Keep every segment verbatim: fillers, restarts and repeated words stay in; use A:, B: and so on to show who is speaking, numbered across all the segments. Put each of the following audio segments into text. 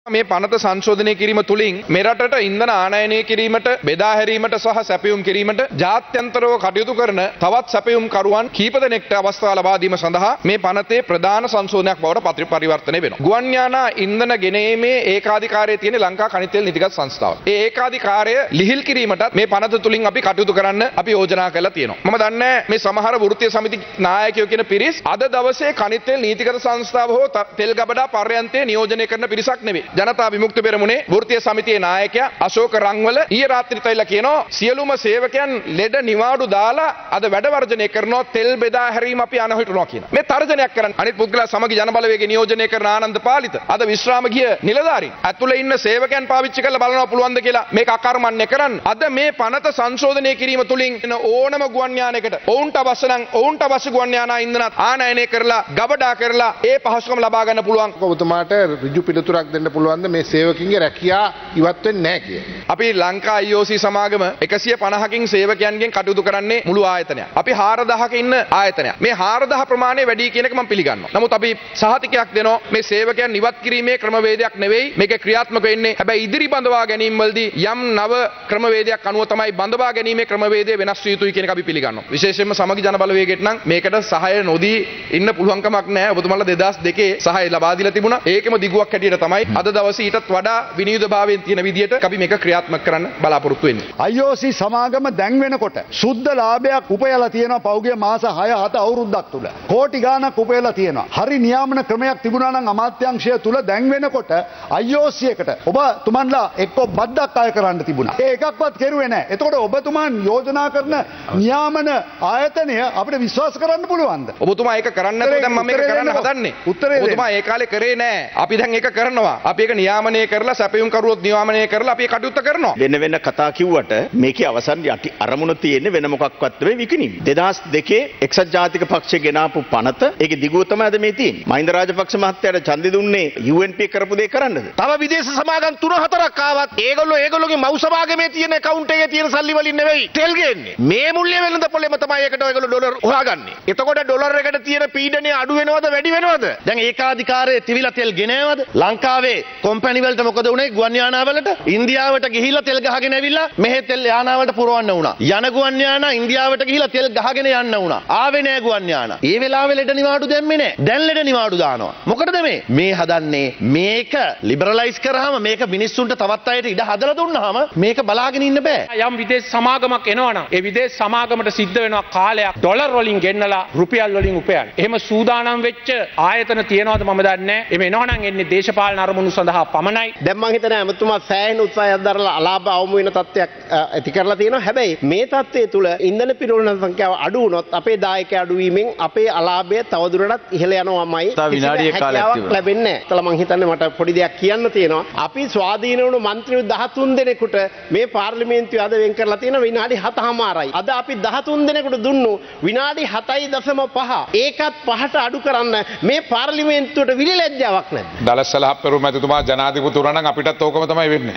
A: මේ පනත සංශෝධනය කිරීම තුළින් මෙරටට ඉන්ධන ආනයනය කිරීමට බෙදා හැරීමට සහ සැපයුම් කිරීමට ජාත්‍යන්තරව කටයුතු කරන තවත් සැපයුම් කරුවන් කීප දෙනෙක්ට අවස්ථාව ලබා දීම සඳහා මේ පනතේ ප්‍රධාන සංශෝධනයක් බවට පරිවර්තනය වෙනවා. ගුවන් යානා ඉන්ධන ගෙනීමේ ඒකාධිකාරයේ තියෙන ලංකා khනිජ තෙල් නීතිගත සංස්ථාව. ඒ ඒකාධිකාරය ලිහිල් කිරීමටත් මේ පනත තුළින් අපි කටයුතු කරන්න අපි යෝජනා කරලා තියෙනවා. මම දන්නේ මේ සමහර වෘත්තීය සමිති නායකයෝ කියන පිරිස් අද දවසේ khනිජ තෙල් නීතිගත සංස්ථාව හෝ තෙල් ගබඩා පර්යන්තයේ නියෝජනය කරන පිරිසක් නෙවෙයි. ජනතා විමුක්ති පෙරමුණේ වෘත්තීය සමිතියේ නායකයා අශෝක රංවල ඊයේ රාත්‍රියට ඇවිල්ලා කියනවා සියලුම සේවකයන් ලෙඩ නිවාඩු දාලා අද වැඩ වර්ජනය කරනවා තෙල් බෙදා හැරීම අපි අනහිටුනවා කියන. මේ තර්ජනයක් කරන්න අනිත් පුද්ගලයා සමගි ජනබලවේගයේ නියෝජනය කරන ආනන්ද පාලිත අද විශ්‍රාම ගිය නිලධාරීන් ඇතුළේ ඉන්න සේවකයන් පාවිච්චි කරලා බලනවා පුළුවන්ද කියලා මේක අකර්මණ්‍ය කරන්න. අද මේ පනත සංශෝධනය කිරීම තුළින් එන ඕනම ගුවන් යානයකට ඔවුන්ට අවශ්‍ය නම් ඔවුන්ට අවශ්‍ය ගුවන් යානා ඉන්ධනත් ආනයනය කරලා ගබඩා කරලා ඒ පහසුකම ලබා ගන්න පුළුවන්.
B: ඔබතුමාට ඍජු පිළිතුරක් දෙන්න පුළුවන්ද මේ සේවකින්ගේ රැකියා ඉවත් වෙන්නේ නැහැ කිය.
A: අපි ලංකා I O C සමාගම එකසිය පනහකින් සේවකයන්ගෙන් කටයුතු කරන්නේ මුළු ආයතනයක්. අපි හාරදහක ඉන්න ආයතනයක්. මේ හාරදහ ප්‍රමාණය වැඩි කියන එක මම පිළිගන්නවා. නමුත් අපි සහතිකයක් දෙනවා මේ සේවකයන් ඉවත් කිරීමේ ක්‍රමවේදයක් නෙවෙයි මේක ක්‍රියාත්මක වෙන්නේ. හැබැයි ඉදිරි බඳවා ගැනීම වලදී යම් නව ක්‍රමවේදයක් අනුව තමයි බඳවා ගැනීමේ ක්‍රමවේදය වෙනස් විය යුතුයි කියන එක අපි පිළිගන්නවා. විශේෂයෙන්ම සමගි ජන බලවේගයට නම් මේකට සහාය නොදී ඉන්න පුළුවන් කමක් නැහැ. ඔබතුමාලා දෙදාස් දෙකේ සහාය ලබා දීලා තිබුණා. ඒකෙම දිගුවක් හැටියට තමයි අද දවසේ ඊටත් වඩා විනිවිදභාවයෙන් තියෙන විදියට අපි මේක ක්‍රියාත්මක කරන්න බලාපොරොත්තු වෙන්නේ.
C: I O C සමාගම දැන් වෙනකොට සුද්ධ ලාභයක් උපයලා තියෙනවා පෞගේ මාස හය හත අවුරුද්දක් තුල. කෝටි ගාණක් උපයලා තියෙනවා. හරි නියාමන ක්‍රමයක් තිබුණා නම් අමාත්‍යාංශය තුල දැන් වෙනකොට I O C එකට ඔබ තුමන්ලා එක්ක බද්දක් අය කරන්න තිබුණා. ඒ එකක්වත් කෙරුවේ නැහැ. එතකොට ඔබතුමන් යෝජනා කරන නියාමන ආයතනය අපිට විශ්වාස කරන්න පුළුවන්ද?
A: ඔබතුමා ඒක කරන්නේ නැතුව දැන් මම මේක කරන්න හදන්නේ. ඔබතුමා ඒ කාලේ කරේ නැහැ. අපි දැන් ඒක කරනවා. අපි ඒක නියාමනය කරලා සැපයුම් කරුවොත් නියාමනය කරලා අපි කටයුත්ත කරනවා.
D: වෙන වෙන කතා කිව්වට මේකේ අවසන් යටි අරමුණ තියෙන්නේ වෙන මොකක්වත් නෙවෙයි විකිණීම. දෙදාස් දෙකේ එක්සත් ජාතික පක්ෂය ගෙනාපු පනත ඒකේ දිගුව තමයි අද මේ තියෙන්නේ. මහින්ද රාජපක්ෂ මහත්තයාට ඡන්දෙ දුන්නේ U N P කරපු දේ කරන්නද?
E: තව විදේශ සමාගම් තුන හතරක් ආවත් ඒගොල්ලෝ ඒගොල්ලෝගේ මව් සමාගමේ තියෙන account එකේ තියෙන සල්ලි වලින් නෙවෙයි තෙල් ගේන්නේ. මේ මුල්‍ය වෙළඳ පොලේම තමයි ඒකට ඒගොල්ලෝ ඩොලර් හොයාගන්නේ. එතකොට ඩොලර් එකට තියෙන පීඩනය අඩු වෙනවද වැඩි වෙනවද? දැන් ඒකාධිකාරයේ තිවිලා තෙල් ගෙනෑවද? ලංකාවේ කොම්පැනි වලට මොකද උනේ ගුවන් යානාවලට? ඉන්දියාවට ගිහිල්ලා තෙල් ගහගෙන ඇවිල්ලා මෙහෙ තෙල් යානාවලට පුරවන්න වුණා. යන ගුවන් යානා ඉන්දියාවට ගිහිල්ලා තෙල් ගහගෙන යන්න වුණා. ආවේ නෑ ගුවන් යානා. ඒ වෙලාවේ ලෙඩ නිවාඩු දැම්මේ නෑ. දැන් ලෙඩ නිවාඩු දානවා. මොකටද මේ? මේ හදන්නේ මේක ලිබරලයිස් කරාම මේක මිනිස්සුන්ට තවත් අයට ඉඩ හදලා දුන්නාම මේක බලාගෙන ඉන්න බෑ.
F: යම් විදේශ සමාගමක් එනවනම් ඒ විදේශ සමාගමට සිද්ධ වෙනවා කාලයක් ඩොලර් වලින් ගෙන්නලා රුපියල් වලින් උපයන්න. එහෙම සූදානම් වෙච්ච ආයතන තියනවද මම දන්නේ නෑ. එහෙම එනවනම් එන්නේ දේශපාලන අරමුණු සඳහා පමණයි.
G: දැන් මම හිතන්නේ අමතුමා සෑහෙන උත්සාහයක් දරලා අලාභ අවමු වෙන තත්ත්වයක් ඇති කරලා තියෙනවා. හැබැයි මේ තත්ත්වයේ තුල ඉන්ධන පිරවන සංඛ්‍යාව අඩු වුණොත් අපේ දායකය අඩු වීමෙන් අපේ අලාභය තවදුරටත් ඉහළ යනවාමයි.
D: විනාඩියක් කාලයක්
G: ලැබෙන්නේ නැහැ. ඒතල මම හිතන්නේ මට පොඩි දෙයක් කියන්න තියෙනවා. අපි ස්වාධීන වුණු മന്ത്രിවරු දහතුන් දෙනෙකුට මේ පාර්ලිමේන්තුවේ අද වෙන් කරලා තියෙන විනාඩි හතමාරයි. අද අපි දහතුන් දෙනෙකුට දුන්නු විනාඩි හතයි දශම පහ. ඒකත් පහට අඩු කරන්න මේ පාර්ලිමේන්තුවට විලිලැජ්ජාවක් නැද්ද?
H: දලස්සල අප්පරුම මැතිතුමා ජනාධිපතිතුමා නම් අපිටත් ඕකම තමයි වෙන්නේ.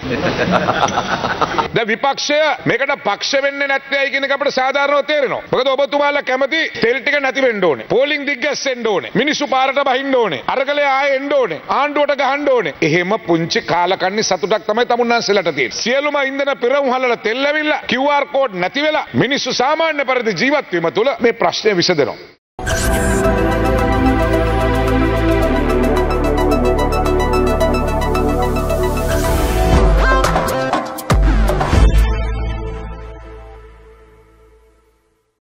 H: දැන් විපක්ෂය මේකට පක්ෂ වෙන්නේ නැත්නම් කියන එක අපිට සාධාරණව තේරෙනවා. මොකද ඔබතුමාලා කැමති තෙල් ටික නැති වෙන්න ඕනේ. පෝලිං දිග්ගැස්සෙන්න ඕනේ. මිනිස්සු පාරට බහින්න ඕනේ. අරගලේ ආයෙ එන්න ඕනේ. ආණ්ඩුවට ගහන්න ඕනේ. එහෙම පුංචි කාලකන්ණි සතුටක් තමයි තමුන්නාන්සෙලට තියෙන්නේ. සියලුම ඉන්ධන පෙරමුම් හලලා තෙල් ඇවිල්ලා Q R කෝඩ් නැති වෙලා මිනිස්සු සාමාන්‍ය පරිදි ජීවත් වීම තුළ මේ ප්‍රශ්නය විසඳෙනවා.